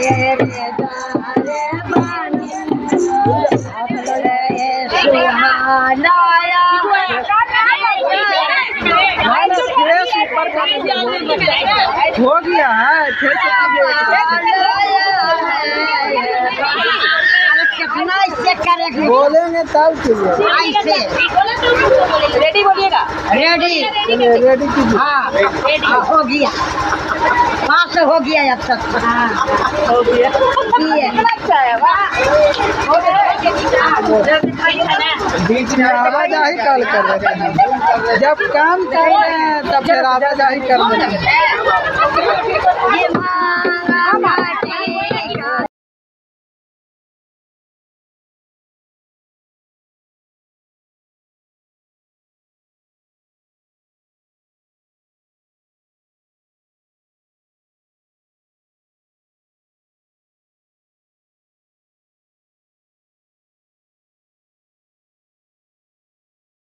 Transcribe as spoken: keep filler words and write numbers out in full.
हो गया है फिर से बोलेंगे तब रेडी बोलिएगा। रेडी रेडी कीजिए। हाँ हो गया पास हो गया अब तक हाँ हो गया। अच्छा है वाह बीच में आवाजाही कॉल कर रहे हैं जब काम कर रहे हैं तब फिर आवाजाही कर रहे हैं।